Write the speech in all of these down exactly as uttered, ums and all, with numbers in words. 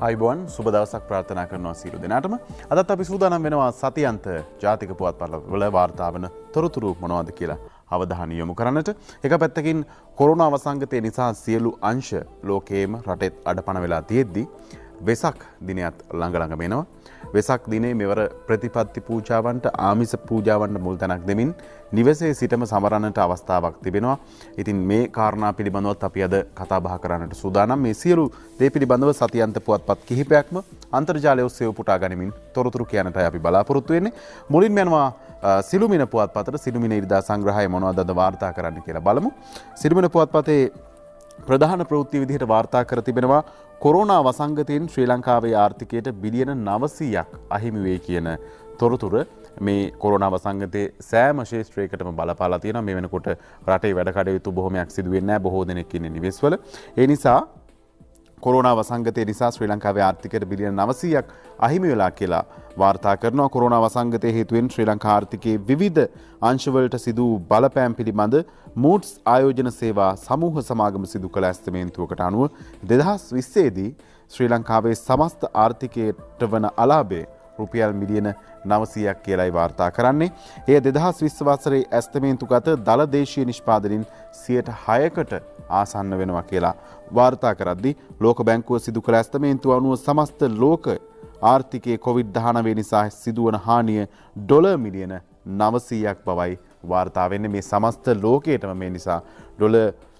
ආයුබෝවන් සුබ දවසක් ප්‍රාර්ථනා කරනවා සියලු දෙනාටම. අදත් අපි සූදානම් වෙනවා සතියන්ත ජාතික පුවත්පත් වල වාර්තා වන තොරතුරු මොනවද කියලා අවධානය යොමු කරන්නට. එක පැත්තකින් කොරෝනා වසංගතය නිසා සියලු අංශ ලෝකයේම රටෙත් අඩපණ වෙලා තියෙද්දි වෙසක් දිනයත් ළඟ ළඟම එනවා. වෙසක් දිනේ මෙවර ප්‍රතිපත්ති පූජාවන්ට ආමිස පූජාවන්ට මුල් තැනක් දෙමින් නිවසේ සිටම සමරන්නට අවස්ථාවක් තිබෙනවා. ඉතින් මේ කාරණා පිළිබඳවත් අපි අද කතා බහ කරන්නට සූදානම්. මේ සියලු දේ පිළිබඳව සතියන්ත පුවත්පත් කිහිපයක්ම අන්තර්ජාලය ඔස්සේ උපුටා ගනිමින් තොරතුරු කියන්නටයි අපි බලාපොරොත්තු වෙන්නේ. මුලින්ම යනවා සිළුමිණ පුවත්පතට. සිළුමිණ ඉරිදා සංග්‍රහය මොනවද අද වාර්තා කරන්න කියලා බලමු. සිළුමිණ පුවත්පතේ ප්‍රධාන ප්‍රවෘත්ති විදිහට වාර්තා කර තිබෙනවා කොරෝනා වසංගතයෙන් ශ්‍රී ලංකාවේ ආර්ථිකයට බිලියන නවසීයක් අහිමි වේ කියන තොරතුර. මේ කොරෝනා වසංගතයේ සෑම ක්ෂේත්‍රයකටම බලපාලා තියෙනවා. මේ වෙනකොට රටේ වැඩ කටයුතු බොහොමයක් සිදු වෙන්නේ නැහැ. බොහෝ දෙනෙක් ඉන්නේ නිවෙස්වල. ඒ නිසා කොරෝනා වසංගතය නිසා ශ්‍රී ලංකාවේ ආර්ථිකයට බිලියන නවසීයක් අහිමි වෙලා කියලා වාර්තා කරනවා. කොරෝනා වසංගතයේ හේතුවෙන් ශ්‍රී ලංකා ආර්ථිකයේ විවිධ අංශවලට සිදු බලපෑම් පිළිබඳ මූඩ්ස් ආයෝජන සේවා සමූහ සමාගම සිදු කළ ඇස්තමේන්තුවකට අනුව දෙදහස් විස්සේ දී ශ්‍රී ලංකාවේ සමස්ත ආර්ථිකයට වන අලාභය රුපියල් මිලියන නවසීයක් කියලායි වාර්තා කරන්නේ. එය දෙදහස් විස්ස වසරේ ඇස්තමේන්තුගත දළ දේශීය නිෂ්පාදනින් සියයට හයකට ආසන්න වෙනවා කියලා වාර්තා කරද්දී ලෝක බැංකුව සිදු කළ ඇස්තමේන්තුව අනුව සමස්ත ලෝක ආර්ථිකයේ කොවිඩ් දහනවය නිසා සිදුවන හානිය ඩොලර් මිලියන නවසීයක් බවයි වාර්තා වෙන්නේ. මේ සමස්ත ලෝකයටම මේ නිසා ඩොලර්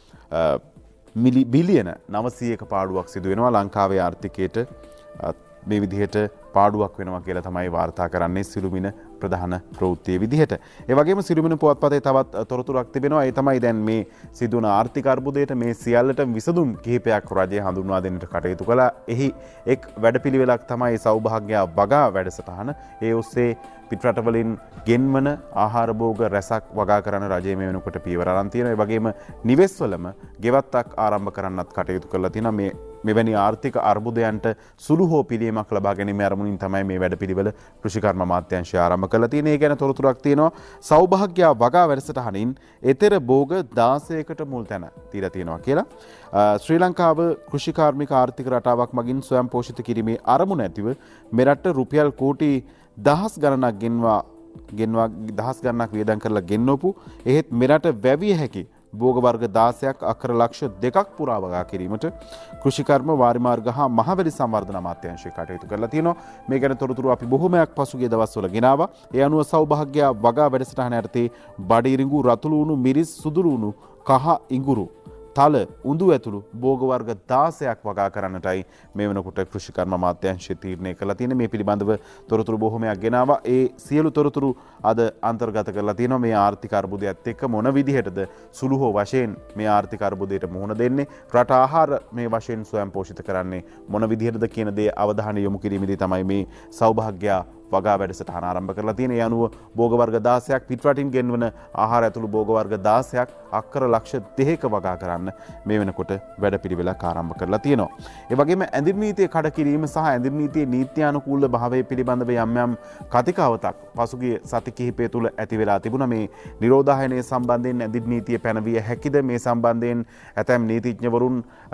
බිලියන නවසීයක පාඩුවක් සිදු වෙනවා. ලංකාවේ ආර්ථිකයට මේ විදිහට පාඩුවක් වෙනවා කියලා තමයි වාර්තා කරන්නේ සිළුමිණ ප්‍රධාන ප්‍රවෘත්තියේ විදිහට. ඒ වගේම සිළුමිණ පුවත්පතේ තවත් තොරතුරක් තිබෙනවා. ඒ තමයි දැන් මේ සිදුවන ආර්ථික අර්බුදයට මේ සියල්ලට විසඳුම් කිහිපයක් රජය හඳුන්වා දෙන්නට කටයුතු කළා. එහි එක් වැඩපිළිවෙලක් තමයි සෞභාග්‍ය වගා වැඩසටහන. ඒ ඔස්සේ පිටරටවලින් ගෙන්වන ආහාර භෝග රැසක් වගා කරන රජය මේ වෙනකොට පියවර අරන් තියෙනවා. ඒ වගේම නිවෙස්වලම ගෙවත්තක් ආරම්භ කරන්නත් කටයුතු කරලා තියෙනවා. මේ මෙවැනි ආර්ථික අර්බුදයන්ට සුළු හෝ පිළියමක් ලබා ගැනීම අරමුණින් තමයි මේ වැඩපිළිවෙල කෘෂිකර්ම අමාත්‍යාංශය ආරම්භ කරලා තියෙන්නේ. ඒ ගැන තොරතුරක් තියෙනවා. සෞභාග්‍ය වගා වැඩසටහනින් එතෙර භෝග දාසයකට මුල් තැන දීලා තියෙනවා කියලා. ශ්‍රී ලංකාව කෘෂිකාර්මික ආර්ථික රටාවක් මගින් ස්වයං පෝෂිත කිරීමේ අරමුණ ඇතිව මෙරට රුපියල් කෝටි දහස් ගණනක් ගෙන්වා ගෙන්වා දහස් ගණනක් වියදම් කරලා ගෙන්වපු එහෙත් මෙරට වැවිය හැකි භෝග වර්ග දාසයක් අක්කර ලක්ෂ දෙකක් පුරා වගා කිරීමට කෘෂිකර්ම වාරිමාර්ග හා මහවැලි සංවර්ධන අමාත්‍යාංශය කටයුතු කරලා තියෙනවා. මේ ගැන තොරතුරු අපි බොහොමයක් පසුගිය දවස්වල ගෙනාවා. ඒ අනුව සෞභාග්‍ය වගා වැඩසටහන යටතේ බඩිරිඟු, රතුළු මිරිස්, සුදුළු උණු, කහ ඉඟුරු, තල, උඳු ඇතුළු භෝග වර්ග දාසයක් වගා කරන්නටයි මේ වෙනකොට කෘෂිකර්ම අමාත්‍යාංශය තීරණය කළා තියෙන්නේ. මේ පිළිබඳව තොරතුරු බොහොමයක් ගෙනාවා. ඒ සියලු තොරතුරු අද අන්තර්ගත කරලා තියෙනවා. මේ ආර්ථික අර්බුදයත් එක්ක මොන විදිහටද සුළු හෝ වශයෙන් මේ ආර්ථික අර්බුදයට මුහුණ දෙන්නේ, රට ආහාර මේ වශයෙන් ස්වයං පෝෂිත කරන්නේ මොන විදිහටද කියන දේ අවධානය යොමු කිරීමේදී තමයි මේ සෞභාග්‍ය වගා වැඩසටහන ආරම්භ කරලා තියෙන. ඒ අනුව භෝග වර්ග දාසයක් පිටරටින් ගෙන්වන ආහාර ඇතුළු භෝග වර්ග දාසයක් අක්කර ලක්ෂ දෙකක වගා කරන්න මේ වෙනකොට වැඩපිළිවෙලක් ආරම්භ කරලා තියෙනවා. ඒ වගේම ඇඳින් නීතිය කඩ කිරීම සහ ඇඳින් නීතියේ නීත්‍යානුකූල භාවය පිළිබඳව යම් යම් කතිකාවතක් පසුගිය සති කිහිපය තුළ ඇති වෙලා තිබුණා. මේ නිරෝධායනය සම්බන්ධයෙන් ඇඳින් නීතිය පැනවිය හැකිද? මේ සම්බන්ධයෙන් ඇතැම් නීතිඥවරුන්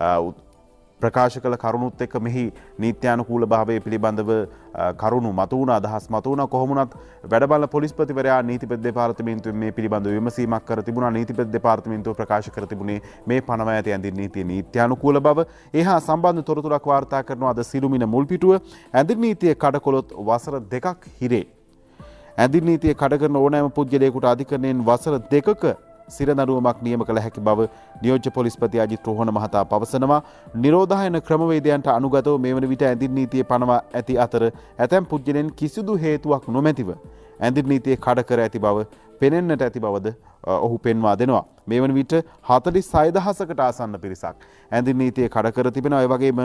ප්‍රකාශ කළ කරුණුත් එක්ක මෙහි නීත්‍යානුකූල භාවය පිළිබඳව කරුණු මතුවන අදහස් මතුවන. කොහොමුණත් වැඩබල පොලිස්පතිවරයා නීතිපති දෙපාර්තමේන්තුවෙන් මේ පිළිබඳව විමසීමක් කර තිබුණා. නීතිපති දෙපාර්තමේන්තුව ප්‍රකාශ කර තිබුණේ මේ පනවා ඇති ඇඳින් නීතිය නීත්‍යානුකූල බව. ඒ හා සම්බන්ධ තොරතුරක් වාර්තා කරනවා අද සිළුමිණ මුල්පිටුව. ඇඳින් නීතිය කඩකොළොත් වසර දෙකක් හිරේ. ඇඳින් නීතිය කඩ කරන ඕනෑම පුද්ගලයෙකුට අධිකරණයෙන් වසර දෙකක සිරදඬුවමක් නියම කළ හැකි බව නියෝජ්‍ය පොලිස්පති අජිත් රෝහණ මහතා පවසනවා. නිරෝධායන ක්‍රමවේදයන්ට අනුගතව මේ වන විට ඇඳින් නීතිය පනවා ඇති අතර ඇතැම් පුද්ගලයන් කිසිදු හේතුවක් නොමැතිව ඇඳින් නීතිය කඩ කර ඇති බව පෙනෙන්නට ඇති බවද ඔහු පෙන්වා දෙනවා. මේ වන විට හතළිස් හය දහසකට ආසන්න පිරිසක් ඇඳින් නීතිය කඩ කර තිබෙනවා. ඒ වගේම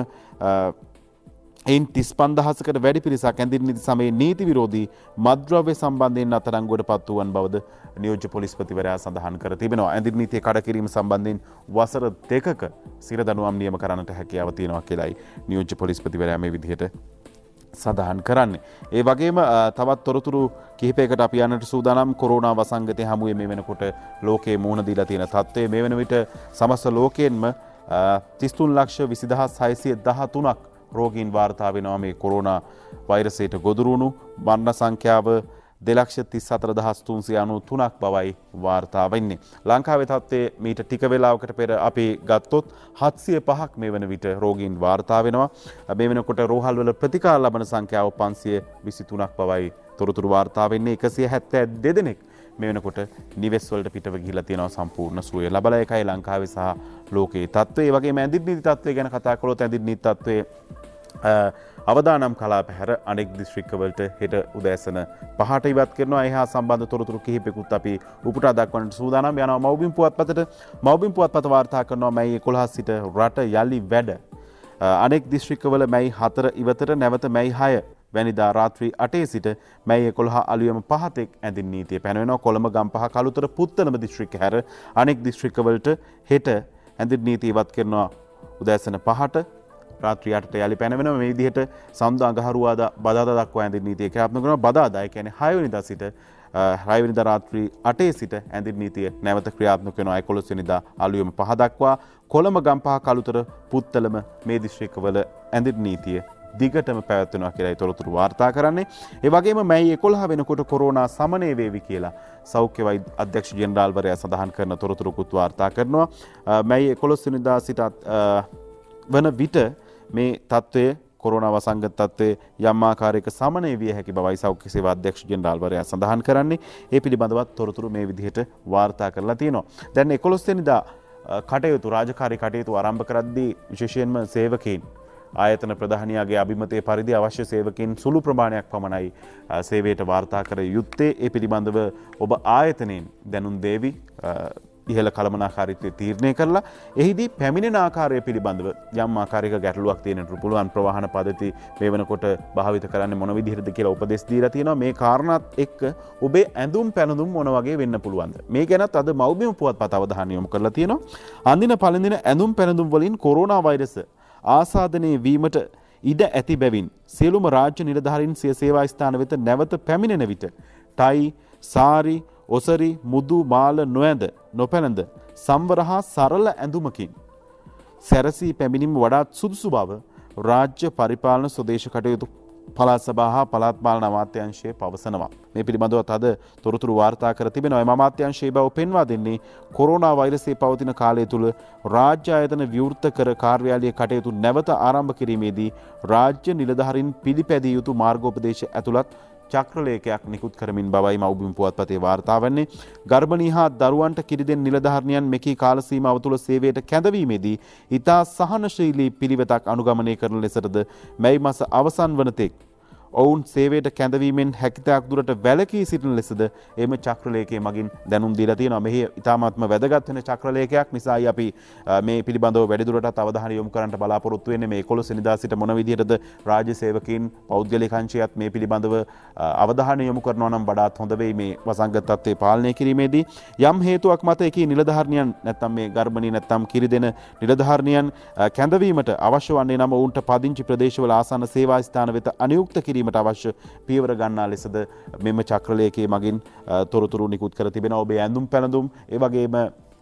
එයින් තිස් පන්දහසකට වැඩි පිරිසක් ඇඳින් නීති සමයේ නීති විරෝධී මත්ද්‍රව්‍ය සම්බන්ධයෙන් අත්අඩංගුවට පත් වූවන් බවද නියෝජ්‍ය පොලිස්පතිවරයා සඳහන් කර තිබෙනවා. ඇඳින් නීතිය කඩ කිරීම සම්බන්ධයෙන් වසර දෙකක සිරදඬුවම් නියම කරන්නට හැකියාව තියෙනවා කියලායි නියෝජ්‍ය පොලිස්පතිවරයා මේ විදිහට සඳහන් කරන්නේ. ඒ වගේම තවත් තොරතුරු කිහිපයකට අපි යන්නට සූදානම්. කොරෝනා වසංගතය හමුවේ මේ වෙනකොට ලෝකයේ මුහුණ දීලා තියෙන තත්ත්වය මේ වෙන විට සමස්ත ලෝකයෙන්ම තිස් තුන් ලක්ෂ විසි දහස් හයසිය දහතුනක් රෝගීන් වාර්තා වෙනවා මේ කොරෝනා වෛරසයට ගොදුරුණු. මරණ සංඛ්‍යාව දෙලක්ෂ තිස් හතර දහස් තුන්සිය අනූ තුනක් බවයි වාර්තා වෙන්නේ. ලංකාවේ තත්ත්වයේ මීට ටික වේලාවකට පෙර අපි ගත්තොත් හත්සිය පහක් මේ වන විට රෝගීන් වාර්තා වෙනවා. මේ වෙනකොට රෝහල් වල ප්‍රතිකාර ලබන සංඛ්‍යාව පන්සිය විසි තුනක් බවයි තොරතුරු වාර්තා වෙන්නේ. එකසිය හැත්තෑ දෙදෙනෙක් මේ වෙනකොට නිවෙස් වලට පිටව ගිහිලා තියෙනවා සම්පූර්ණ සුවය ලබලා. ඒකයි ලංකාවේ සහ ලෝකයේ තත්ත්වය. ඒ වගේම ඇඳින් නීති තත්ත්වය ගැන කතා කළොත් ඇඳින් නීති තත්ත්වයේ අවදානම් කලාප හැර අනෙක් දිස්ත්‍රික්කවලට හෙට උදෑසන පහට ඉවත් කරනවා. ඒ හා සම්බන්ධ තොරතුරු කිහිපෙකුත් අපි උපුටා දක්වන්නට සූදානම් වෙනවා. මව්බිම් පුවත්පතට මව්බිම් පුවත්පත වාර්තා කරනවා මැයි එකොළහ සිට රට යලි වැඩ. අනෙක් දිස්ත්‍රික්කවල මැයි හතර ඉවතට නැවත මැයි හය වැනිදා රාත්‍රී අටේ සිට මැයි එකොළහ අලුයම පහතෙක් ඇඳින් නීතිය පැනවෙනවා. කොළඹ ගම්පහ කළුතර පුත්තලම දිස්ත්‍රික්ක හැර අනෙක් දිස්ත්‍රික්කවලට හෙට ඇඳින් නීතිය ඉවත් කරනවා උදෑසන පහට රාත්‍රී අටට යලි පැනවෙනවා. මේ විදිහට සම්දා අඟහරුවාදා බදාදා දක්වා ඇඳින් නීතිය ක්‍රියාත්මක කරනවා. බදාදා ඒ කියන්නේ හය වෙනිදා සිට හය වෙනිදා රාත්‍රී අටේ සිට ඇඳින් නීතිය නැවත ක්‍රියාත්මක වෙනවා. එකොළොස් වෙනිදා අලුයම පහ දක්වා කොළඹ ගම්පහ කළුතර පුත්තලම මේ දිස්ත්‍රික්කවල ඇඳින් නීතිය දිගටම පැවැත්වෙනවා කියලායි තොරතුරු වාර්තා කරන්නේ. ඒ වගේම මැයි එකොළහ වෙනකොට කොරෝනා සමනය වේවි කියලා සෞඛ්‍ය වෛද්‍ය අධ්‍යක්ෂ ජෙනරාල්වරයා සඳහන් කරන තොරතුරුකුත් වාර්තා කරනවා. මැයි එකොළොස් වෙනිදා සිට වන විට මේ තත්ත්වය කොරෝනා වසංගත තත්ත්වයේ යම් ආකාරයක සමනය විය හැකි බවයි සෞඛ්‍ය සේවා අධ්‍යක්ෂ ජෙනරාල්වරයා සඳහන් කරන්නේ. ඒ පිළිබඳවත් තොරතුරු මේ විදිහට වාර්තා කරලා තියෙනවා. දැන් එකොළොස් වෙනිදා කටයුතු රාජකාරී කටයුතු ආරම්භ කරද්දී විශේෂයෙන්ම සේවකීන් ආයතන ප්‍රධානියාගේ අභිමතයේ පරිදි අවශ්‍ය සේවකයන් සුළු ප්‍රමාණයක් පමණයි සේවයට වාර්තා කර යුත්තේ. ඒ පිළිබඳව ඔබ ආයතනයෙන් දැනුම් දේවි ඉහළ කළමනාකාරීත්වය තීරණය කරලා එහිදී පැමිණෙන ආකාරය පිළිබඳව යම් ආකාරයක ගැටලුවක් තියෙනට පුළුවන්. ප්‍රවාහන පද්ධති මේ වෙනකොට භාවිත කරන්නේ මොන විදිහටද කියලා උපදෙස් දීලා තියෙනවා. මේ කාරණාත් එක්ක ඔබේ ඇඳුම් පැළඳුම් මොන වගේ වෙන්න පුළුවන්ද මේ ගැනත් අද මව්බිම පුවත්පත අවධානය යොමු කරලා තියෙනවා. අඳින පළඳින ඇඳුම් පැළඳුම් වලින් කොරෝනා වෛරස ආසාදනය වීමට ඉඩ ඇති බැවින් සියලුම රාජ්‍ය නිලධාරීන් සිය සේවා ස්ථාන වෙත නැවත පැමිණෙන විට ටයි, සාරි, ඔසරි, මුදු, මාල නොඇඳ නොපැළඳ සම්වර හා සරල ඇඳුමකින් සැරසී පැමිණීම වඩාත් සුදුසු බව රාජ්‍ය පරිපාලන ස්වදේශ කටයුතු පළාත් සභා හා පළාත් පාලන අමාත්‍යාංශය පවසනවා. මේ පිළිබඳව අද තොරතුරු වාර්තා කර තිබෙනවා. එම අමාත්‍යාංශයේ බව පෙන්වා දෙන්නේ කොරෝනා වෛරසයේ පවතින කාලය තුල රාජ්‍ය ආයතන විවෘත කර කාර්යාලීය කටයුතු නැවත ආරම්භ කිරීමේදී රාජ්‍ය නිලධාරීන් පිළිපැදිය යුතු මාර්ගෝපදේශ ඇතුළත් චක්‍රලේඛයක් නිකුත් කරමින් බවයි මව්බිම් පුවත්පතේ වාර්තා වන්නේ. ගර්භණී හා දරුවන්ට කිරි දෙන නිලධාරියන් මෙකී කාල සීමාව තුළ සේවයට කැඳවීමේදී ඉතා සහනශීලී පිළිවෙතක් අනුගමනය කරන ලෙසටද මැයි මාස අවසන් වන තෙක් ඔවුන් සේවයට කැඳවීමෙන් හැකිතාක් දුරට වැළකී සිටින ලෙසද එම චක්‍රලේඛය මගින් දැනුම් දීලා තියෙනවා. මෙහි ඉතාමත්ම වැදගත් වෙන චක්‍රලේඛයක් නිසායි අපි මේ පිළිබඳව වැඩිදුරටත් අවධානය යොමු කරන්නට බලාපොරොත්තු වෙන්නේ. මේ එකොළොස් වෙනිදා සිට මොන විදිහටද රාජ්‍ය සේවකීන් පෞද්ගලික අංශයත් මේ පිළිබඳව අවධානය යොමු කරනවා නම් වඩාත් හොඳ වෙයි. මේ වසංගත තත්ත්වය පාලනය කිරීමේදී යම් හේතුවක් මත එකී නිලධාරියන් නැත්නම් මේ ගර්භණී නැත්නම් කිරි දෙන නිලධාරියන් කැඳවීමට අවශ්‍ය වන්නේ නම් ඔවුන්ට පදිංචි ප්‍රදේශවල ආසන්න සේවා ස්ථාන වෙත අනියුක්ත කිරීම අවශ්‍ය පියවර ගන්නා ලෙසද මෙම චක්‍රලේඛයේ මගින් තොරතුරු නිකුත් කර තිබෙනවා. ඔබේ ඇඳුම් පැළඳුම් ඒ වගේම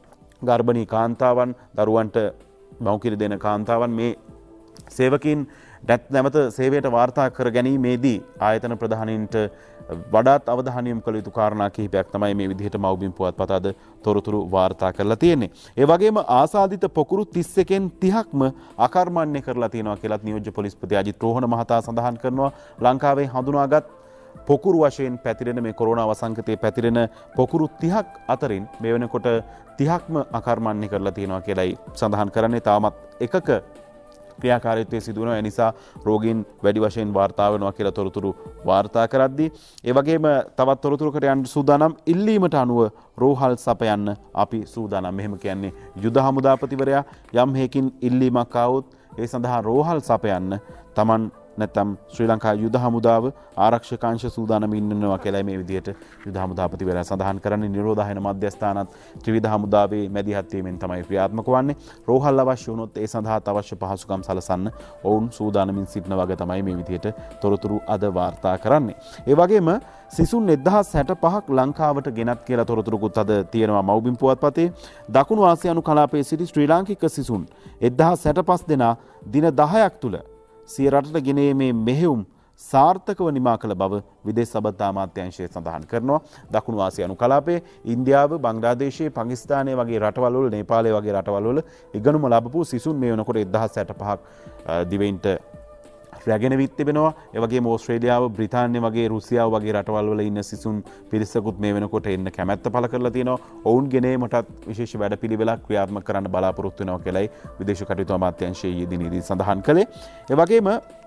ගර්භණී කාන්තාවන් දරුවන්ට මව්කිරි දෙන කාන්තාවන් මේ සේවකීන් නැවත සේවයට වාර්තා කර ගැනීමේදී ආයතන ප්‍රධානීන්ට වඩාත් අවධානය යොමු කළ යුතු කාරණා කිහිපයක් තමයි මේ විදිහට මව්බිම් පුවත්පත අද තොරතුරු වාර්තා කරලා තියෙන්නේ. ඒ වගේම ආසාදිත පොකුරු තිස් එකෙන් තිහක්ම අකර්මණ්‍ය කරලා තියෙනවා කියලාත් නියෝජ්‍ය පොලිස්පති අජිත් රෝහණ මහතා සඳහන් කරනවා. ලංකාවේ හඳුනාගත් පොකුරු වශයෙන් පැතිරෙන මේ කොරෝනා වසංගතයේ පැතිරෙන පොකුරු තිහක් අතරින් මේ වෙනකොට තිහක්ම අකර්මණ්‍ය කරලා තියෙනවා කියලායි සඳහන් කරන්නේ. තාමත් එකක ක්‍රියාකාරීත්වයේ සිදු වෙනවා. ඒ නිසා රෝගීන් වැඩි වශයෙන් වාර්තා වෙනවා කියලා තොරතුරු වාර්තා කරද්දී ඒ වගේම තවත් තොරතුරුකට යන්න සූදානම් ඉල්ලීමට අනුව රෝහල් සපයන්න අපි සූදානම්. මෙහෙම කියන්නේ යුද හමුදාපතිවරයා යම් හේකින් ඉල්ලීමක් ආවොත් ඒ සඳහා රෝහල් සපයන්න Taman නැත්නම් ශ්‍රී ලංකා යුද හමුදාව ආරක්ෂක අංශ සූදානම් ඉන්නවා කියලා මේ විදිහට යුද හමුදාපතිවරයා සඳහන් කරන්නේ. නිරෝධායන මධ්‍යස්ථානත් ත්‍රිවිධ හමුදාවේ මැදිහත් වීමෙන් තමයි ක්‍රියාත්මක වන්නේ. රෝහල් අවශ්‍ය වුණොත් ඒ සඳහා අවශ්‍ය පහසුකම් සලසන්න ඔවුන් සූදානමින් සිටින වගේ තමයි මේ විදිහට තොරතුරු අද වාර්තා කරන්නේ. ඒ වගේම සිසුන් එක්දහස් හැටපහක් ලංකාවට ගෙනත් කියලා තොරතුරුකුත් අද තියෙනවා මව්බිම් පුවත්පතේ. දකුණු ආසියානු කලාපයේ සිටි ශ්‍රී ලාංකික සිසුන් එක්දහස් හැටපහ දෙනා දින දහයක් තුල සිය රටට ගෙනීමේ මෙහෙයුම් සාර්ථකව නිමා කළ බව විදේශ සබඳතා අමාත්‍යාංශය සඳහන් කරනවා. දකුණු ආසියානු කලාපයේ ඉන්දියාව, බංග්ලාදේශය, පාකිස්තානය වගේ රටවල් වල, නේපාලය වගේ රටවල් වල ඉගෙනුම ලැබපු සිසුන් මේ වෙනකොට එක්දහස් හැට පහක් දිවයින්ට රැගෙන විත් තිබෙනවා. ඒ වගේම ඕස්ට්‍රේලියාව, බ්‍රිතාන්‍ය වගේ, රුසියාව වගේ රටවල් වල ඉන්න සිසුන් පිරිසකුත් මේ වෙනකොට එන්න කැමැත්ත පළ කරලා තියෙනවා. ඔවුන් ගෙනීමටත් විශේෂ වැඩපිළිවෙලක් ක්‍රියාත්මක කරන්න බලාපොරොත්තු වෙනවා කියලායි විදේශ කටයුතු අමාත්‍යාංශයේ ඊයේ දිනේදී සඳහන් කළේ. ඒ වගේම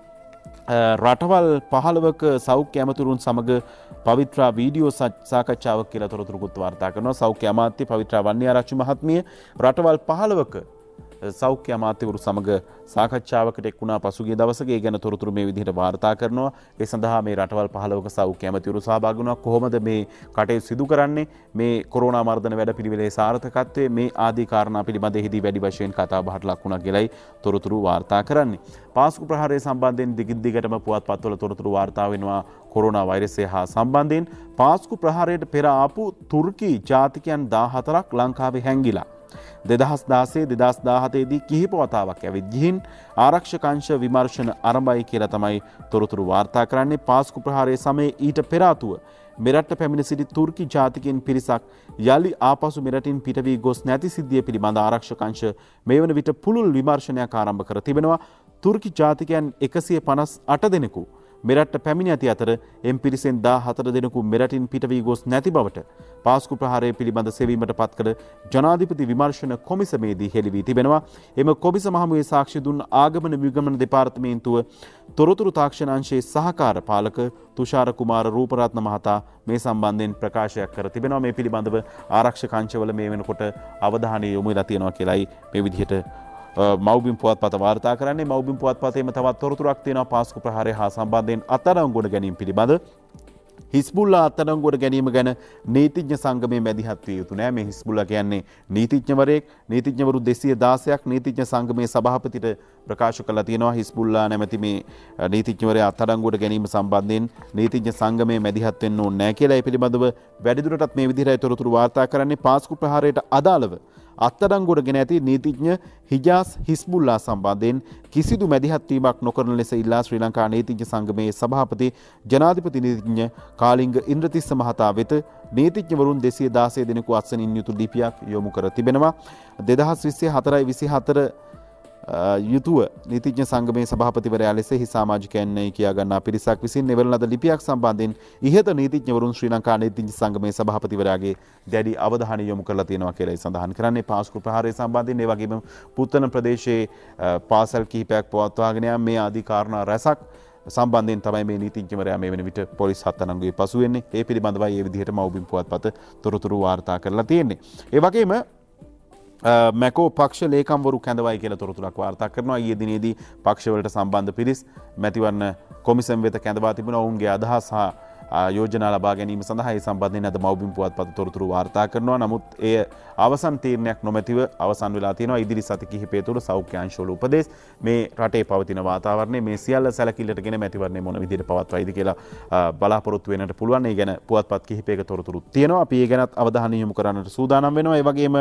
රටවල් පහළවක සෞඛ්‍ය ඇමතුරුන් සමග පවිත්‍රා වීඩියෝ සාකච්ඡාවක් කියලා තොරතුරුකුත් වාර්තා කරනවා. සෞඛ්‍ය අමාත්‍ය පවිත්‍රා වන්නිආරච්චි මහත්මිය රටවල් පහළවක සෞඛ්‍ය අමාත්‍යවරු සමග සාකච්ඡාවකට එක් වුණා පසුගිය දවසක. ඒ ගැන තොරතුරු මේ විදිහට වාර්තා කරනවා. ඒ සඳහා මේ රටවල් පහළවක සෞඛ්‍ය ඇමතිවරු සහභාගී වුණා. කොහොමද මේ කටයුතු සිදු කරන්නේ, මේ කොරෝනා මර්ධන වැඩපිළිවෙලේ සාර්ථකත්වය, මේ ආදී කාරණා පිළිබඳ එහිදී වැඩි වශයෙන් කතා බහට ලක් වුණා කියලායි තොරතුරු වාර්තා කරන්නේ. පාස්කු ප්‍රහාරය සම්බන්ධයෙන් දිගින් දිගටම පුවත්පත්වල තොරතුරු වාර්තා වෙනවා. කොරෝනා වෛරසය හා සම්බන්ධයෙන් පාස්කු ප්‍රහාරයට පෙර ආපු තුර්කි ජාතිකයන් දාහතරක් ලංකාවේ හැංගිලා. දෙදහස් දාසය දෙදහස් දාහතේ දී කිහිප වතාවක් ඇවිත් ගිහින් ආරක්ෂක අංශ විමර්ශන ආරම්භයි කියලා තමයි තොරතුරු වාර්තා කරන්නේ. පාස්කු ප්‍රහාරයේ සමයේ ඊට පෙර ආතුව මෙරටට පැමිණ සිටි තුර්කි ජාතිකයන් පිරිසක් යලි ආපසු මෙරටින් පිට වී ගොස් නැති සිද්ධිය පිළිබඳ ආරක්ෂක අංශ මේ වන විට පුළුල් විමර්ශනයක් ආරම්භ කර තිබෙනවා. තුර්කි ජාතිකයන් එකසිය පනස් අට දෙනෙකු මෙරටට පැමිණ ඇති අතර එම් පිරිසෙන් දාහතර දෙනෙකු මෙරටින් පිට වී ගොස් නැති බවට පාස්කු ප්‍රහාරය පිළිබඳ සෙවීමට පත් කළ ජනාධිපති විමර්ශන කොමිසමේදී හෙළි වී තිබෙනවා. එම කොමිසම හමුවේ සාක්ෂි දුන් ආගමන විගමන දෙපාර්තමේන්තුව තොරතුරු තාක්ෂණ අංශයේ සහකාර පාලක තුෂාර කුමාර රූපරත්න මහතා මේ සම්බන්ධයෙන් ප්‍රකාශයක් කර තිබෙනවා. මේ පිළිබඳව ආරක්ෂක අංශවල මේ වෙනකොට අවධානය යොමු වෙලා තියෙනවා කියලායි මේ විදිහට මව්බිම් පුවත්පත වාර්තා කරන්නේ. මව්බිම් පුවත්පතේම තවත් තොරතුරක් තියෙනවා පාස්කු ප්‍රහාරය හා සම්බන්ධයෙන් අත්අඩංගුවට ගැනීම පිළිබඳ. හිස්බුල්ලා අත්අඩංගුවට ගැනීම ගැන නීතිඥ සංගමයේ මැදිහත් විය යුතු නෑ. මේ හිස්බුල්ලා කියන්නේ නීතිඥවරයෙක්. නීතිඥවරු දෙසිය දාසයක් නීතිඥ සංගමයේ සභාපතිට ප්‍රකාශ කළා තියෙනවා. හිස්බුල්ලා නැමැති මේ නීතිඥවරයා අත්අඩංගුවට ගැනීම සම්බන්ධයෙන් නීතිඥ සංගමයේ මැදිහත් වෙන්න ඕනේ නෑ කියලා ඒ පිළිබඳව වැඩිදුරටත් මේ විදිහටයි තොරතුරු වාර්තා කරන්නේ. පාස්කු ප්‍රහාරයට අදාළව අත්අඩංගුවට ගෙන ඇති නීතිඥ හිජාස් හිස්බුල්ලා සම්බන්ධයෙන් කිසිදු මැදිහත් වීමක් නොකරන ලෙස ඉල්ලා ශ්‍රී ලංකා නීතිඥ සංගමයේ සභාපති ජනාධිපති නීතිඥ කාලිංග ඉන්ද්‍රතිස්ස මහතා වෙත නීතිඥවරුන් දෙසිය දාසය දෙනෙකු අත්සනින් යුතු ලිපියක් යොමු කර තිබෙනවා. දෙදහස් විසි හතරයි විසි හතර යුතුව නීතිඥ සංගමයේ සභාපතිවරයා ලෙස හි සමාජිකයන්යි කියා ගන්නා පිරිසක් විසින් එවන ලද ලිපියක් සම්බන්ධයෙන් ඉහත නීතිඥවරුන් ශ්‍රී ලංකා නීතිඥ සංගමයේ සභාපතිවරයාගේ දැඩි අවධානය යොමු කරලා තියෙනවා කියලා සඳහන් කරන්නේ. පාස්කු ප්‍රහාරය සම්බන්ධයෙන් ඒ වගේම පුත්තන ප්‍රදේශයේ පාසල් කිහිපයක් පවත්වාගෙන යාම මේ ආදී කාරණා රැසක් සම්බන්ධයෙන් තමයි මේ නීතිඥවරයා මේ වෙන විට පොලිස් අත්අඩංගුවේ පසු වෙන්නේ. ඒ පිළිබඳවයි මේ විදිහට මව්බිම් පුවත්පත තොරතුරු වාර්තා කරලා තියෙන්නේ. ඒ වගේම මැකෝ පක්ෂ ලේකම්වරු කැඳවයි කියලා තොරතුරක් වාර්තා කරනවා. ඊයේ දිනේදී පක්ෂවලට සම්බන්ධ පිරිස් මැතිවරණ කොමිසම් වෙත කැඳවා තිබුණා. ඔවුන්ගේ අදහස් හා යෝජනා ලබා ගැනීම සඳහා ඒ සම්බන්ධයෙන් අද මව්බිම් පුවත්පත තොරතුරු වාර්තා කරනවා. නමුත් එය අවසන් තීරණයක් නොමැතිව අවසන් වෙලා තියෙනවා. ඉදිරි සති කිහිපය තුළ සෞඛ්‍ය අංශවල උපදෙස් මේ රටේ පවතින වාතාවරණය මේ සියල්ල සැලකිල්ලටගෙන මැතිවරණය මොන විදිහට පවත්වයිද කියලා බලාපොරොත්තු වෙන්නට පුළුවන්. ඒ ගැන පුවත්පත් කිහිපයක තොරතුරු තියෙනවා. අපි ඒ ගැනත් අවධානය යොමු කරන්නට සූදානම් වෙනවා. ඒ වගේම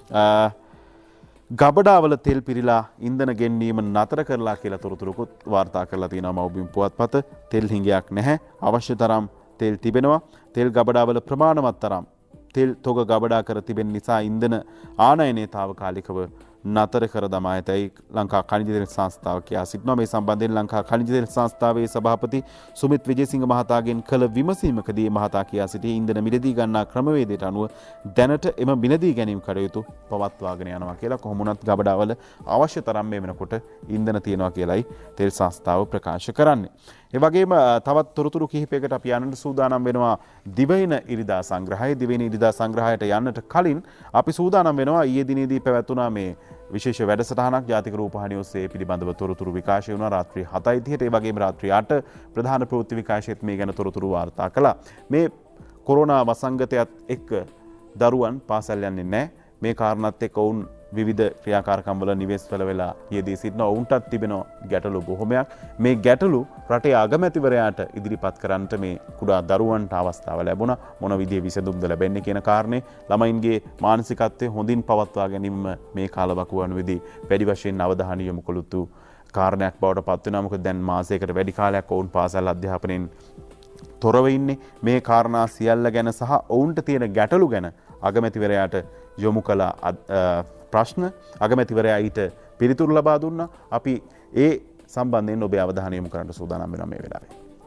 ගබඩාවල තෙල් පිරීලා ඉන්ධන ගෙන්වීම නතර කරලා කියලා තොරතුරුකුත් වාර්තා කරලා තියෙනවා මව්බිම් පුවත්පත. තෙල් හිඟයක් නැහැ. අවශ්‍ය තරම් තෙල් තිබෙනවා. තෙල් ගබඩාවල ප්‍රමාණවත් තරම් තෙල් තොග ගබඩා කර තිබෙන නිසා ඉන්ධන ආනයනය තාවකාලිකව නතර කර දමා ඇතැයි ලංකා ඛනිජ තෙල් සංස්ථාව කියා සිටිනවා. මේ සම්බන්ධයෙන් ලංකා ඛනිජ තෙල් සංස්ථාවේ සභාපති සුමිත් විජේසිංහ මහතාගෙන් කළ විමසීමකදී මහතා කියා සිටි ඉන්ධන මිලදී ගන්නා ක්‍රමවේදයට අනුව දැනට එම මිලදී ගැනීම කටයුතු පවත්වාගෙන යනවා කියලා. කොහොම වුණත් ගබඩාවල අවශ්‍ය තරම් මේ වෙනකොට ඉන්ධන තියෙනවා කියලායි තෙල් සංස්ථාව ප්‍රකාශ කරන්නේ. ඒ වගේම තවත් තොරතුරු කිහිපයකට අපි යන්නට සූදානම් වෙනවා දිවයින ඉරිදා සංග්‍රහය. දිවයින ඉරිදා සංග්‍රහයට යන්නට කලින් අපි සූදානම් වෙනවා ඊයේ දිනේදී පැවැත්වුණා මේ විශේෂ වැඩසටහනක් ජාතික රූපවාහිනිය ඔස්සේ පිළිබඳව තොරතුරු විකාශය වුණා රාත්‍රී හතයි තිහට. ඒ වගේම රාත්‍රී අට ප්‍රධාන ප්‍රවෘත්ති විකාශයේත් මේ ගැන තොරතුරු වාර්තා කළා. මේ කොරෝනා වසංගතයත් එක්ක දරුවන් පාසල් යන්නේ නැහැ. මේ කාරණාත් එක්ක ඔවුන් විවිධ ක්‍රියාකාරකම් වල නිවෙස් වල වෙලා යෙදී සිටිනවා. ඔවුන්ටත් තිබෙන ගැටලු බොහොමයක්. මේ ගැටලු රටේ අගමැතිවරයාට ඉදිරිපත් කරන්නට මේ කුඩා දරුවන්ට අවස්ථාව ලැබුණා. මොන විදිහේ විසඳුම්ද ලැබෙන්නේ කියන කාරණේ ළමයින්ගේ මානසිකත්වය හොඳින් පවත්වා ගැනීම මේ කාලවකවානුවේදී වැඩි වශයෙන් අවධානය යොමු කළ යුතු කාරණයක් බවට පත් වෙනවා. මොකද දැන් මාසයකට වැඩි කාලයක් ඔවුන් පාසල් අධ්‍යාපනයෙන් තොරව ඉන්නේ. මේ කාරණා සියල්ල ගැන සහ ඔවුන්ට තියෙන ගැටලු ගැන අගමැතිවරයාට යොමු කළ ප්‍රශ්න අගමැතිවරයා ඊට පිළිතුරු ලබා දුන්නා. අපි ඒ සම්බන්ධයෙන් ඔබේ අවධානය යොමු කරන්න සූදානම් වෙනවා මේ වෙලාවේ.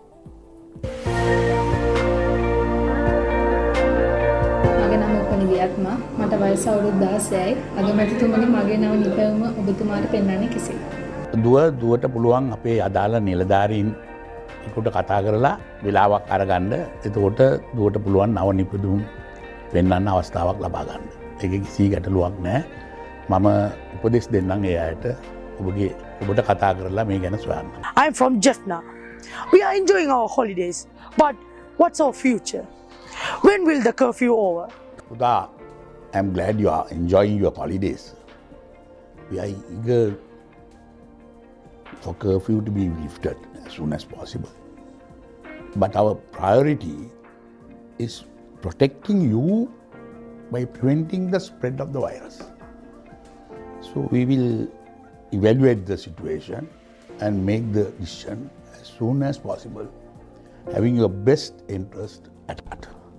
මගේ නම උපනිවියත්ම මට වයස අවුරුදු දාසයයි. අගමැතිතුමනි මගේ නම නිපැවුම ඔබතුමාට පෙන්වන්නේ කෙසේද? දුව දුවට පුළුවන් අපේ අදාළ නිලධාරීන් එකට කතා කරලා වෙලාවක් අරගන්න. එතකොට දුවට පුළුවන් නව නිපදවුම් පෙන්වන්න අවස්ථාවක් ලබා ගන්න. ඒක කිසි ගැටලුවක් නැහැ. මම උපදෙස් දෙන්නම් ඒ අයට ඔබගේ ඔබට කතා කරලා මේ ගැන සොයන්න. I'm from Jaffna. We are enjoying our holidays. But what's our future? When will the curfew over? Uda, I'm glad you are enjoying your holidays. We are eager for curfew to be lifted as soon as possible. But our priority is protecting you by preventing the spread of the virus. So we will evaluate the situation and make the decision as soon as possible, having your best interest at heart.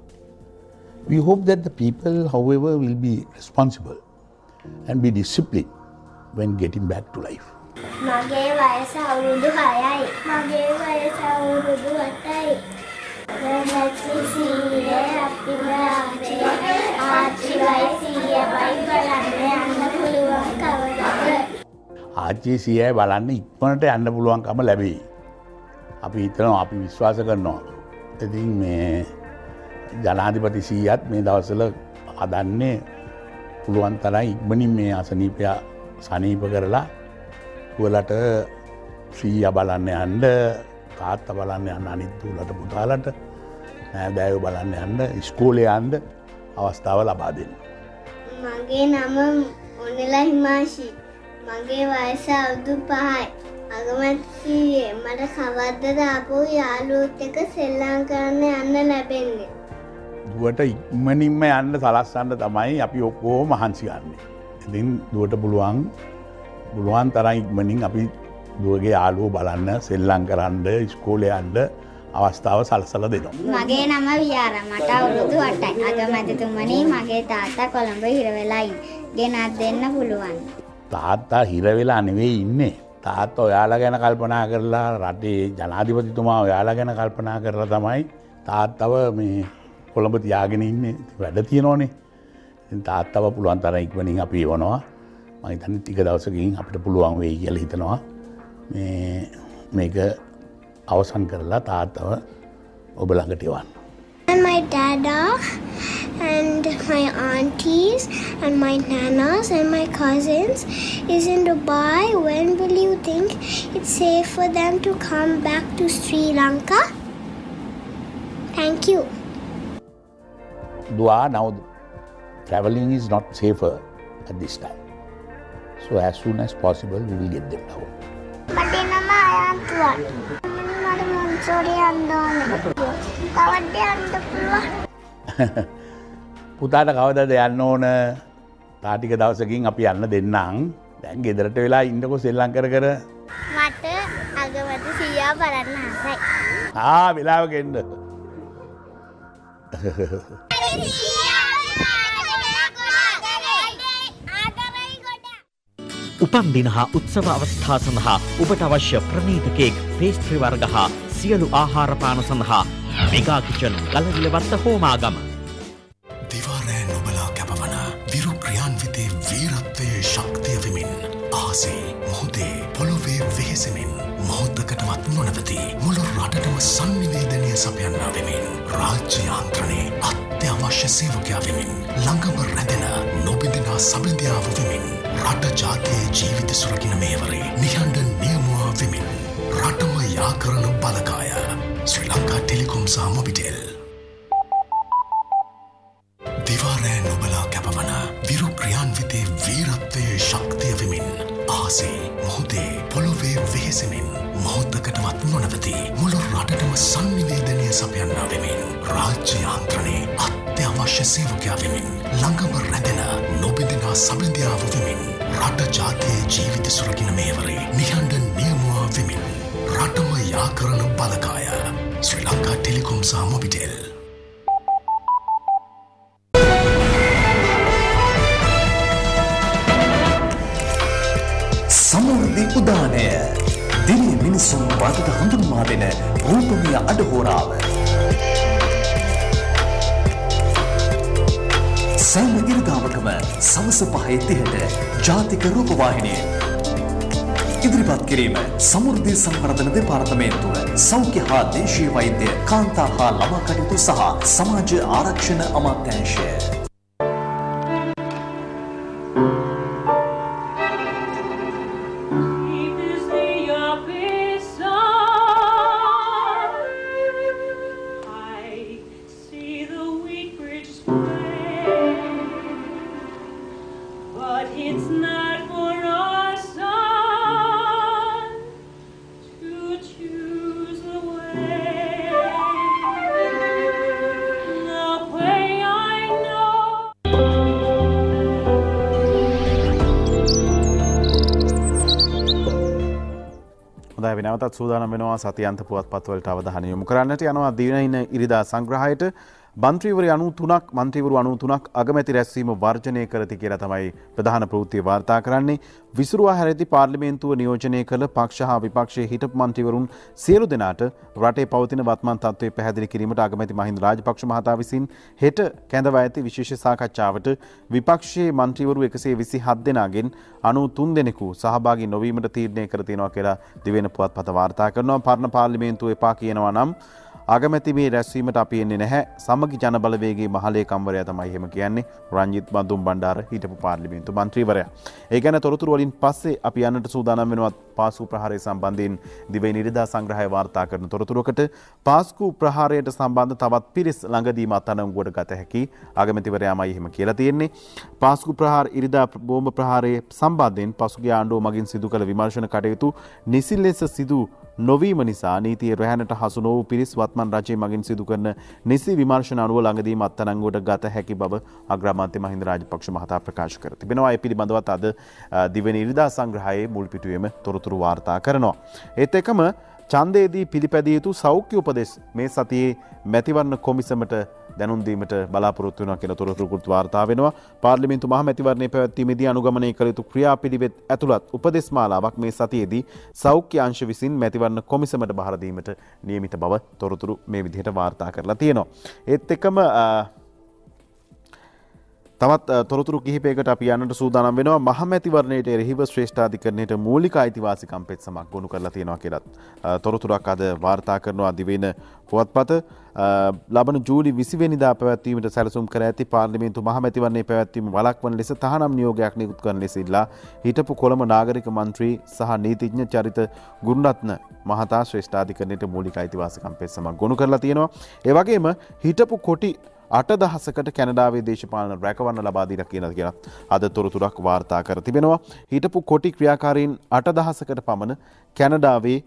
We hope that the people, however, will be responsible and be disciplined when getting back to life. මගේ වයස අවුරුදු හයයි. මගේ වයස අවුරුදු අටයි. ආච්චි සීයේ අපි ආච්චි ආච්චි වයසීය බයි බලන්න යන්න පුළුවන් කවදාද? ආච්චි සීයේ බලන්න ඉක්මනට යන්න පුළුවන්කම ලැබෙයි. අපි හිතනවා අපි විශ්වාස කරනවා. ඉතින් මේ ජනාධිපති සීයත් මේ දවස්වල හදන්නේ පුළුවන් තරම් ඉක්මනින් මේ අසනීපය සනීප කරලා උවලට සීයා බලන්න යන්න, තාත්තා බලන්න යන්න, අනිත් උවලට පුතාලට නෑදෑයෝ බලන්න යන්න, ඉස්කෝලේ යන්න අවස්ථාව ලබා දෙන්න. මගේ නම ඔනෙලා හිමාෂි. මගේ වයස අවුරුදු පහයි. අගමැතිසියේ මට කවද්දද ආපහු යාළුවොත් එක්ක සෙල්ලම් කරන්න යන්න ලැබෙන්නේ? දුවට ඉක්මනින්ම යන්න සලස්සන්න තමයි අපි ඔක්කොම මහන්සි ගන්නෙ. ඉතින් දුවට පුළුවන් පුළුවන් තරම් ඉක්මනින් අපි දුවගේ යාළුවෝ බලන්න, සෙල්ලම් කරන්න, ඉස්කෝලේ යන්න අවස්ථාව සලසලා දෙනවා. මගේ නම වියාරා. මට අවුරුදු අටයි. අගමැතිතුමනි මගේ තාත්තා කොළඹ හිර වෙලා ඉන්නේ. ගෙනත් දෙන්න පුළුවන්. තාත්තා හිර වෙලා නෙවෙයි ඉන්නේ. තාත්තා ඔයාලා ගැන කල්පනා කරලා රටේ ජනාධිපතිතුමා ඔයාලා ගැන කල්පනා කරලා තමයි තාත්තව මේ කොළඹ තියාගෙන ඉන්නේ. වැඩ තියෙනවනේ. ඉතින් තාත්තව පුළුවන් තරම් ඉක්මනින් අපි එවනවා. මම හිතන්නේ ටික දවසකින් අපිට පුළුවන් වෙයි කියලා හිතනවා. මේ මේක අවසන් කරලා තාත්තව ඔබ ළඟට එවන්න. And my dada and my aunties and my nanas and my cousins is in Dubai. When will you think it's safe for them to come back to Sri Lanka? Thank you. Dua, now traveling is not safer at this time. So as soon as possible we will get them down. But in my aunt Sorry, පුතාට කවදද යන්න ඕන? තාටික දවසකින් අපි යන්න දෙන්නම්. දැන් ගෙදරට වෙලා ඉන්නකො සෙල්ලම් කර කර. මට අගමැති සීයා බලන්න ආසයි. ආ වෙලාවක එන්න. උපන්දින හා උත්සව අවස්ථා සඳහා ඔබට අවශ්‍ය ප්‍රණීත කේක්, පේස්ට්‍රි වර්ග හා සියලු ආහාර පාන සඳහා මෙගා කිචන් ගලවිලවත්ත හෝමාගම. දිවාරෑ නොබලා කැපවන විරු ක්‍රියාන්විතේ වීරත්වයේ ශක්තිය වෙමින් ආසේ මොහොතේ පොළොවේ වෙහෙසෙමින් මොහොතකටවත් නොනවති මුළු රටටම සංනිවේදනය සපයන්නා වෙමින් රාජ්‍ය යාන්ත්‍රණයේ අත්‍යවශ්‍ය සේවකයා වෙමින් ළඟම රැඳෙන නොබිඳෙනා සබඳියාව වෙමින් රට ජාතියේ ජීවිත සුරකින මේවරේ නිහඬ නියමුවා වෙමින් රටම යා කරන බලකාය ශ්‍රී ලංකා ටෙලිකොම් සහ මොබිටෙල්. දිවාරෑ නොබලා කැපවන විරු ක්‍රියාන්විතේ වීරත්වයේ ශක්තිය වෙමින් ආසේ මොහොතේ පොළොවේ වෙහෙසෙමින් මොහොතකටවත් නොනවති මුළු රටටම සංනිවේදනය සපයන්නා වෙමින් රාජ්‍ය යාන්ත්‍රණයේ අත්‍යවශ්‍ය සේවකයා වෙමින් ළඟම රැඳෙන නොබිඳෙනා සබඳියාව වෙමින් රට ජාතියේ ජීවිත සුරකින මේවරේ නිහඬ නියමුවා වෙමින් රටම යා කරන බලකාය ශ්‍රී ලංකා ටෙලිකොම් සහ මොබිටෙල්. සමෘද්ධි උදානය දිනේ මිනිසුන් වටට හඳුන්වා දෙන රූපමය අඩහෝරාව සෑම ඉරිදාවකම සවස පහේ තිහට ජාතික රූපවාහිනිය ඉදිරිපත් කිරීම සමෘද්ධි සංවර්ධන දෙපාර්තමේන්තුව සෞඛ්‍ය හා දේශීය වෛද්‍ය කාන්තා හා ළමා කටයුතු සහ සමාජ ආරක්ෂණ අමාත්‍යාංශය. විනවතත් සූදානම් වෙනවා සතියන්ත පුවත්පත්වලට අවධානය යොමු කරන්නට යනවා දිනයින ඉරිදා සංග්‍රහයට මන්ත්‍රීවරු අනූතුනක් මන්ත්‍රීවරු අනූතුනක් අගමැති රැස්වීම වර්ජනය කරති කියලා තමයි ප්‍රධාන ප්‍රවෘත්තිය වාර්තා කරන්නේ. විසුරුවා හැරෙති පාර්ලිමේන්තුව නියෝජනය කළ පක්ෂ හා විපක්ෂයේ හිටපු මන්ත්‍රීවරුන් සියලු දෙනාට රටේ පවතින වත්මන් තත්ත්වය පැහැදිලි කිරීමට අගමැති මහින්ද රාජපක්ෂ මහතා විසින් හෙට කැඳවා ඇති විශේෂ සාකච්ඡාවට විපක්ෂයේ මන්ත්‍රීවරු එකසිය විසිහත් දෙනාගෙන් අනූතුන් දෙනෙකු සහභාගී නොවීමට තීරණය කර තියෙනවා කියලා දිවෙන පුවත්පත වාර්තා කරනවා. පරණ පාර්ලිමේන්තුව එපා කියනවා නම් අගමැති මේ රැස්වීමට අපි එන්නේ නැහැ. සමගි ජන බලවේගයේ මහලේකම්වරයා තමයි එහෙම කියන්නේ. රංජිත් බඳුම් බණ්ඩාර හිටපු පාර්ලිමේන්තු මන්ත්‍රීවරයා. ඒ ගැන තොරතුරු වලින් පස්සේ අපි යන්නට සූදානම් වෙනවා පාස්කු ප්‍රහාරය සම්බන්ධයෙන් දිවයින ඉරිදා සංග්‍රහය වාර්තා කරන තොරතුරකට. පාස්කු ප්‍රහාරයට සම්බන්ධ තවත් පිරිස් ළඟදීම අත්අඩංගුවට ගත හැකි අගමැතිවරයාමයි එහෙම කියලා තියෙන්නේ. පාස්කු ප්‍රහාර ඉරිදා බෝම්බ ප්‍රහාරයේ සම්බන්ධයෙන් පසුගිය ආණ්ඩුව මගින් සිදු කළ විමර්ශන කටයුතු නිසි ලෙස සිදු නොවීම නිසා නීතිය රැහැනට හසු නොවූ පිරිස් වත්මන් රජය මගින් සිදු කරන නිසි විමර්ශන අනුව ළඟදීම අත්අඩංගුවට ගත හැකි බව අග්‍රාමාත්‍ය මහින්ද රාජපක්ෂ මහතා ප්‍රකාශ කර තිබෙනවා. ඒ පිළිබඳවත් අද දිවයින ඉරිදා සංග්‍රහයේ මුල් පිටුවේම තොරතුරු වාර්තා කරනවා. ඒත් එක්කම ඡන්දයේදී පිළිපැදිය යුතු සෞඛ්‍ය උපදෙස් මේ සතියේ මැතිවරණ කොමිසමට දැනුම් දීමට බලාපොරොත්තු වෙනවා කියලා තොරතුරුකුත් වාර්තා වෙනවා. පාර්ලිමේන්තු මහ මැතිවරණයේ පැවැත්වීමේදී අනුගමනය කළ යුතු ක්‍රියාපිළිවෙත් ඇතුළත් උපදෙස් මාලාවක් මේ සතියේදී සෞඛ්‍ය අංශ විසින් මැතිවරණ කොමිසමට බහර දීමට නියමිත බව තොරතුරු මේ විදිහට වාර්තා කරලා තියෙනවා. ඒත් එක්කම තවත් තොරතුරු කිහිපයකට අපි යන්නට සූදානම් වෙනවා. මහමැතිවරණයට එරෙහිව ශ්‍රේෂ්ඨාධිකරණයට මූලික අයිතිවාසිකම් පෙත්සමක් ගොනු කරලා තියෙනවා කියලා තොරතුරක් අද වාර්තා කරනවා දිවෙන පුවත්පත. ලබන ජූලි විසි වෙනිදා පැවැත්වීමට සැලසුම් කර ඇති පාර්ලිමේන්තු මහමැතිවරණයේ පැවැත්වීම වළක්වන ලෙස තහනම් නියෝගයක් නිකුත් කරන ලෙස ඉල්ලා හිටපු කොළඹ නාගරික මන්ත්‍රී සහ නීතිඥ චරිත ගුණරත්න මහතා ශ්‍රේෂ්ඨාධිකරණයට මූලික අයිතිවාසිකම් පෙත්සමක් ගොනු කරලා තියෙනවා. ඒ වගේම හිටපු කොටි අට දහසකට කැනඩාවේ දේශපාලන රැකවරණ ලබා දීලා කියනවා කියලා අද තොරතුරක් වාර්තා කර තිබෙනවා. හිටපු කොටි ක්‍රියාකාරීන් අට දහසකට පමණ කැනඩාවේ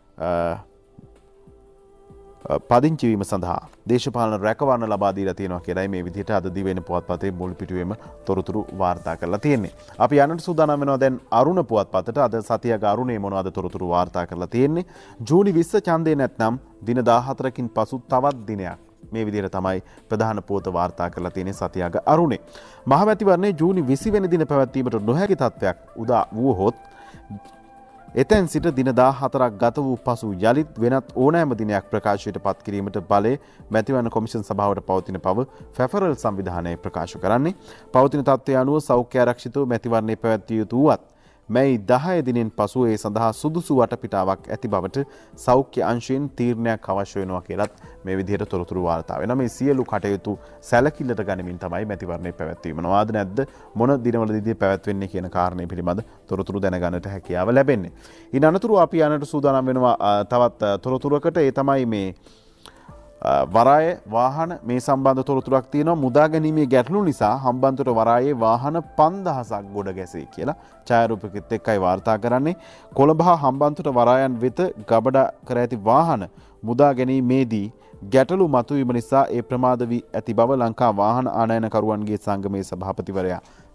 පදිංචි වීම සඳහා දේශපාලන රැකවරණ ලබා දීලා තියෙනවා කියලායි මේ විදිහට අද දිවෙන පුවත්පතේ මුල් පිටුවේම තොරතුරු වාර්තා කරලා තියෙන්නේ. අපි යන්නට සූදානම් වෙනවා දැන් අරුණ පුවත්පතට. අද සතියක අරුණේ මොනවද තොරතුරු වාර්තා කරලා තියෙන්නේ? ජූනි විස්ස ඡන්දේ නැත්නම් දින දාහතරකින් පසු තවත් දිනයක් මේ විදිහට තමයි ප්‍රධාන පුවත වාර්තා කරලා තියෙන්නේ සතියක අරුණේ. මහමැතිවරණයේ ජූනි විසි වෙනි දින පැවැත්වීමට නොහැකි තත්ත්වයක් උදා වුවහොත් එතැන් සිට දින දාහතරක් ගත වූ පසු යළිත් වෙනත් ඕනෑම දිනයක් ප්‍රකාශයට පත් කිරීමට බලය මැතිවරණ කොමිෂන් සභාවට පවතින බව ෆෙෆරල් සංවිධානය ප්‍රකාශ කරන්නේ. පවතින තත්ත්වය අනුව සෞඛ්‍ය ආරක්ෂිතව මැතිවරණය පැවැත්විය යුතු වුවත් මැයි දහය දිනෙන් පසු ඒ සඳහා සුදුසු වටපිටාවක් ඇති බවට සෞඛ්‍ය අංශයෙන් තීරණයක් අවශ්‍ය වෙනවා කියලත් මේ විදිහට තොරතුරු වාර්තා වෙනවා. මේ සියලු කටයුතු සැලකිල්ලට ගනිමින් තමයි මැතිවරණය පැවැත්වීම. මොනවාද නැද්ද මොන දිනවලදී පැවැත්වෙන්නේ කියන කාරණේ පිළිබඳ තොරතුරු දැනගන්නට හැකියාව ලැබෙන්නේ. ඊට අනතුරු අපි යන්නට සූදානම් වෙනවා තවත් තොරතුරකට. ඒ තමයි මේ වරාය වාහන මේ සම්බන්ධ තොරතුරක් තියෙනවා. මුදා ගැනීමේ ගැටලු නිසා හම්බන්තොට වරායේ වාහන පන්දහසක් ගොඩ ගැසේ කියලා ඡායාරූපකෙත් එක්කයි වාර්තා කරන්නේ. කොළඹ හා හම්බන්තොට වරායන් වෙත ගබඩා කර ඇති වාහන මුදා ගැනීමේදී ගැටලු මතුවීම නිසා ඒ ප්‍රමාද වී ඇති බව ලංකා වාහන ආනයනකරුවන්ගේ සංගමේ සභාපතිවරයා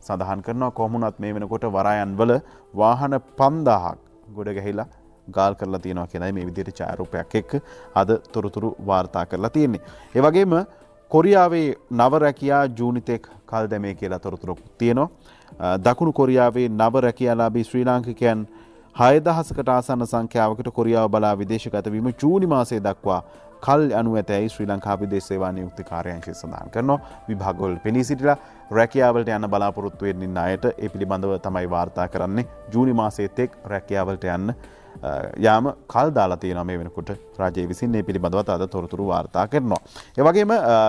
සඳහන් කරනවා. කොහොමුණත් මේ වෙනකොට වරායන් වල වාහන පන්දාහක් ගොඩ ගැහිලා ගාල් කරලා තියෙනවා කියලායි මේ විදිහට ඡායාරූපයක් එක්ක අද තොරතුරු වාර්තා කරලා තියෙන්නේ. ඒ වගේම කොරියාවේ නව රැකියා ජූනිතෙක් කල් දැමේ කියලා තොරතුරක් තියෙනවා. දකුණු කොරියාවේ නව රැකියාලාභී ශ්‍රී ලාංකිකයන් හය දහසකට ආසන්න සංඛ්‍යාවකට කොරියාව බලා විදේශගත වීම ජූනි මාසයේ දක්වා කල් යනු ඇතැයි ශ්‍රී ලංකා විදේශ සේවා නියුක්ති කාර්යාංශය සඳහන් කරනවා. විභාගවල පෙනී සිටිලා රැකියාවලට යන්න බලාපොරොත්තු වෙන්න අයට ඒ පිළිබඳව තමයි වාර්තා කරන්නේ. ජූනි මාසයේ තෙක් රැකියාවලට යන්න යාම කල් දාලා තියෙනවා මේ වෙනකොට රාජ්‍ය විසින් මේ පිළිබඳව අද තොරතුරු වාර්තා කරනවා. ඒ වගේම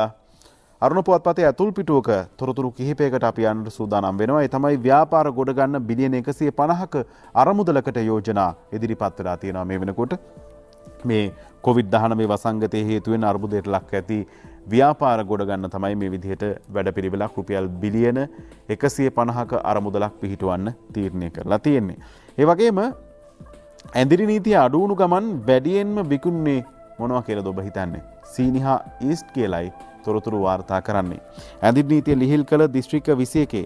අරුණ පුවත්පතේ ඇතුල් පිටුවක තොරතුරු කිහිපයකට අපි යන්නට සූදානම් වෙනවා. ඒ තමයි ව්‍යාපාර ගොඩ ගන්න බිලියන එකසිය පනහක අරමුදලකට යෝජනා ඉදිරිපත් වෙලා තියෙනවා මේ වෙනකොට. මේ කොවිඩ් දහනවය වසංගතයේ හේතුවෙන් අර්බුදයට ලක් ඇති ව්‍යාපාර ගොඩ ගන්න තමයි මේ විදිහට වැඩපිළිවෙලක් රුපියල් බිලියන එකසිය පනහක අරමුදලක් පිහිටවන්න තීරණය කරලා තියෙන්නේ. ඒ වගේම ඇඳිරි නීතිය අඩු වුණු ගමන් වැඩියෙන්ම විකුණන්නේ මොනවා කියලාද ඔබ හිතන්නේ? සීනිහා ඊස්ට් කියලායි තොරතුරු වාර්තා කරන්නේ. ඇඳිරි නීතිය ලිහිල් කළ දිස්ත්‍රික්ක විසි එකේ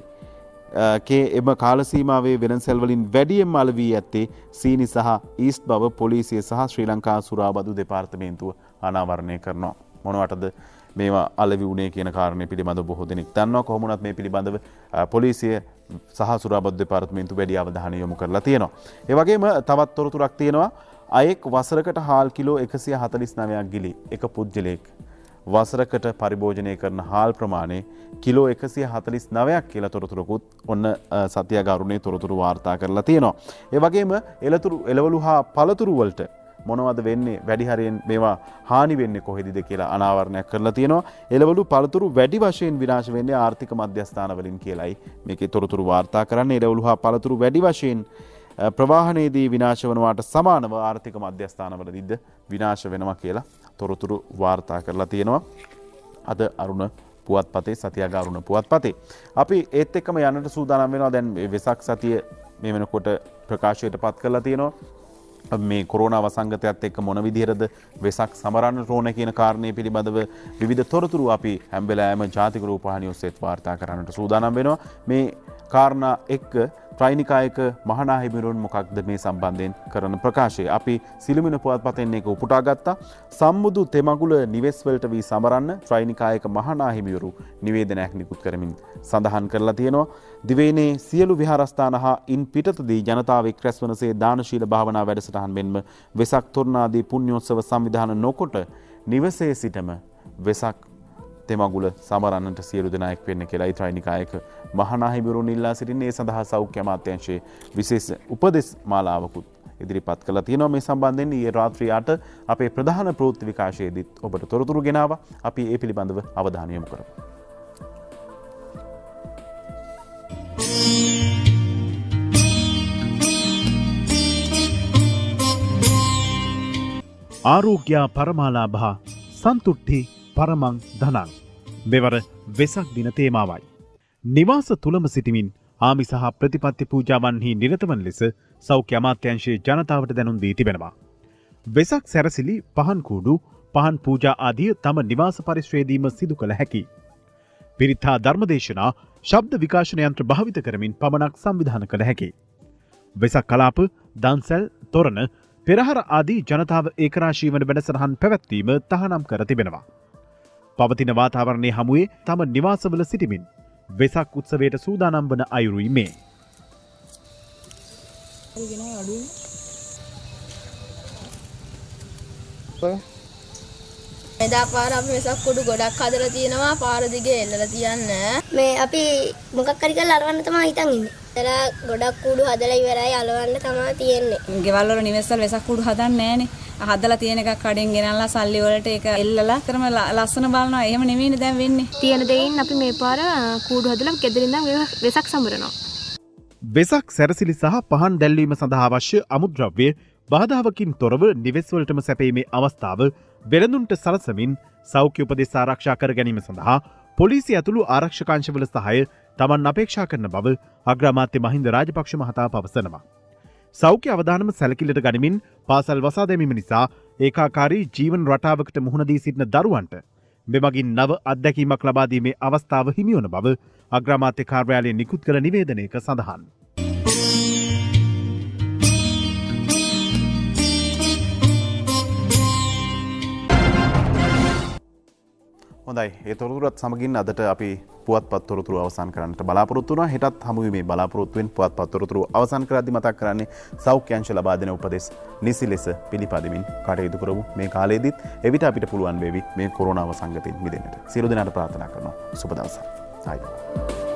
කේ එම කාල සීමාවේ වෙනසැල් වලින් වැඩියෙන්ම අල වී ඇත්තේ සීනි සහ ඊස්ට් බව පොලිසිය සහ ශ්‍රී ලංකා සුරාබදු දෙපාර්තමේන්තුව අනාවරණය කරනවා. මොනවටද මේවා අලවි වුණේ කියන කාරණය පිළිබඳව බොහෝ දෙනෙක් දන්නවා. කොහොම වුණත් මේ පිළිබඳව පොලිසිය සහ සුරාබදු දෙපාර්තමේන්තුව වැඩි අවධානය යොමු කරලා තියෙනවා. ඒ වගේම තවත් තොරතුරක් තියෙනවා. අයෙක් වසරකට හාල් කිලෝ එකසිය හතළිස් නවයක් ගිලි එක පුද්ගලයෙක් වසරකට පරිභෝජනය කරන හාල් ප්‍රමාණය කිලෝ එකසිය හතළිස් නවයක් කියලා තොරතුරකුත් ඔන්න සත්‍යාගාරුණේ තොරතුරු වාර්තා කරලා තියෙනවා. ඒ වගේම එළතුරු එළවලු හා පළතුරු වලට මොනවද වෙන්නේ වැඩි හරියෙන් මේවා හානි වෙන්නේ කොහෙදද කියලා අනාවරණයක් කරලා තියෙනවා. එළවලු පළතුරු වැඩි වශයෙන් විනාශ වෙන්නේ ආර්ථික මධ්‍යස්ථාන වලින් කියලායි මේකේ තොරතුරු වාර්තා කරන්නේ. එළවලු හා පළතුරු වැඩි වශයෙන් ප්‍රවාහනයේදී විනාශ වනවාට සමානව ආර්ථික මධ්‍යස්ථානවලදීද විනාශ වෙනවා කියලා තොරතුරු වාර්තා කරලා තියෙනවා. අද අරුණ පුවත්පතේ සතියාගාරුණ පුවත්පතේ. අපි ඒත් එක්කම යන්නට සූදානම් වෙනවා. දැන් වෙසක් සතිය මේ වෙනකොට ප්‍රකාශයට පත් කරලා තියෙනවා. මේ කොරෝනා වසංගතයත් එක්ක මොන විදිහටද වෙසක් සමරන්නට ඕන කියන කාරණේ පිළිබඳව විවිධ තොරතුරු අපි හැම වෙලාවෙම ජාතික රූපවාහිනිය ඔස්සේ වාර්තා කරන්නට සූදානම් වෙනවා. මේ කාරණා එක්ක ත්‍රිනිකායක මහානාහිමිවරුන් මොකක්ද මේ සම්බන්ධයෙන් කරන ප්‍රකාශය? අපි සිළුමිණ පුවත්පතෙන් එක උපුටා ගත්තා. සම්මුදු තෙමගුල නිවෙස් වලට වී සමරන්න ත්‍රිනිකායක මහානාහිමිවරු නිවේදනයක් නිකුත් කරමින් සඳහන් කරලා තියෙනවා. දිවයිනේ සියලු විහාරස්ථාන හා ඉන් පිටතදී ජනතාව එක් රැස් වනසේ දානශීල භාවනා වැඩසටහන් මෙන්ම වෙසක් තොරණාදී පුණ්‍යෝත්සව සංවිධාන නොකොට නිවසේ සිටම වෙසක් තෙමගුල සමරන්නට සියලු දෙනා එක් වෙන්න කියලා ත්‍රිනිකායක මහානාහිමිවරුන් ඉල්ලා සිටින්නේ. ඒ සඳහා සෞඛ්‍ය අමාත්‍යාංශයේ විශේෂ උපදෙස් මාලාවකුත් ඉදිරිපත් කළා තියෙනවා. මේ සම්බන්ධයෙන් ඊයේ රාත්‍රී අට අපේ ප්‍රධාන ප්‍රවෘත්ති විකාශයේදීත් ඔබට තොරතුරු ගෙනාවා. අපි ඒ පිළිබඳව අවධානය යොමු කරමු. ආරෝග්‍ය පරමාලාභ සන්තුට්ටි පරමං ධනං මෙවර වෙසක් දින තේමාවයි. නිවාස තුළම සිටිමින් ආමි සහ ප්‍රතිපත්ති පූජාවන්හි නිරත වන ලෙස සෞඛ්‍ය අමාත්‍යාංශයේ ජනතාවට දැනුම් දී තිබෙනවා. වෙසක් සැරසිලි පහන් කූඩු පහන් පූජා ආදිය තම නිවාස පරිශ්‍රයේදීම සිදු කළ හැකි. පිරිත්හා ධර්මදේශනා ශබ්ද විකාශන යන්ත්‍ර භාවිත කරමින් පමණක් සංවිධානය කළ හැකි. වෙසක් කලාප දන්සැල් තොරණ පෙරහර ආදී ජනතාව ඒකරාශී වන වැඩසටහන් පැවැත්වීම තහනම් කර තිබෙනවා. පවතින වාතාවරණයේ හමුවේ තම නිවාසවල සිටිමින් වෙසක් උත්සවයට සූදානම් වන අයුරුයි මේ. එදා පාර අපි වෙසක් කුඩු ගොඩක් හදලා තියෙනවා පාර දිගේ එල්ලලා තියන්න. මේ අපි මොකක් හරි කරලා අලවන්න තමයි හිතන් ඉන්නේ. එතන ගොඩක් කුඩු හදලා ඉවරයි අලවන්න තමයි තියෙන්නේ. ගෙවල් වල නිවෙස්වල වෙසක් කුඩු හදන්නේ නැහනේ. හදලා තියෙන එකක් කඩෙන් ගෙනල්ලා සල්ලි වලට ඒක එල්ලලා කරම ලස්සන බලනවා. එහෙම නෙමෙයිනේ දැන් වෙන්නේ. තියෙන දෙයින් අපි මේ පාර කූඩු හදලා ගෙදරින් ඉඳන් වෙසක් සමරනවා. වෙසක් සැරසිලි සහ පහන් දැල්වීම සඳහා අවශ්‍ය අමුද්‍රව්‍ය බාධාවකින් තොරව නිවෙස් වලටම සැපීමේ අවස්ථාව වෙළඳුන්ට සලසමින් සෞඛ්‍ය උපදෙස් ආරක්ෂා කර ගැනීම සඳහා පොලිසිය ඇතුළු ආරක්ෂකාංශවල සහාය තමන් අපේක්ෂා කරන බව අග්‍රාමාත්‍ය මහින්ද රාජපක්ෂ මහතා පවසනවා. සෞඛ්‍ය අවදානම සැලකිල්ලට ගනිමින් පාසල් වසා දැමීම නිසා ඒකාකාරී ජීවන රටාවකට මුහුණ දී සිටින දරුවන්ට මෙමගින් නව අත්දැකීමක් ලබා දීමේ අවස්ථාව හිමි වන බව අග්‍රාමාත්‍ය කාර්යාලයේ නිකුත් කළ නිවේදනයක සඳහන්. හොඳයි ඒ තොරතුරත් සමගින් අදට අපි පුවත්පත් තොරතුරු අවසන් කරන්නට බලාපොරොත්තු වෙනවා. හෙටත් හමු වීමේ බලාපොරොත්තුවෙන් පුවත්පත් තොරතුරු අවසන් කරද්දී මතක් කරන්නේ සෞඛ්‍ය අංශ ලබා දෙන උපදෙස් නිසි ලෙස පිළිපදමින් කටයුතු කරමු. මේ කාලයේදීත් එවිට අපිට පුළුවන් වේවි මේ කොරෝනා වසංගතයෙන් මිදෙන්නට. සියලු දෙනාට ප්‍රාර්ථනා කරනවා. සුබ දවසක්. ආයි